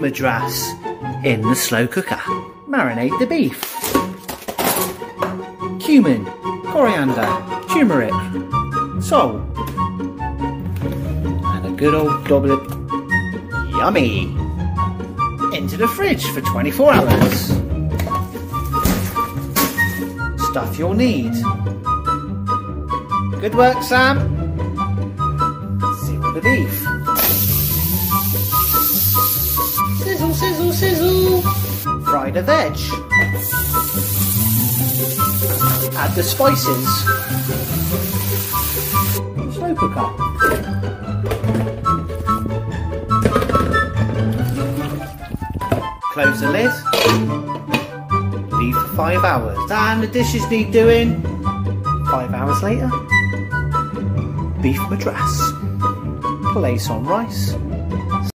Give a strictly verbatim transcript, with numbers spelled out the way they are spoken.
madras in the slow cooker. Marinate the beef. Cumin, coriander, turmeric, salt, and a good old doublet. Yummy! Into the fridge for twenty-four hours. Stuff you'll need. Good work, Sam. Seal the beef. Sizzle, sizzle, sizzle. Fry the veg. Add the spices. Slow cooker. Close the lid. Leave for five hours. And the dishes need doing. Five hours later. Beef madras. Place on rice.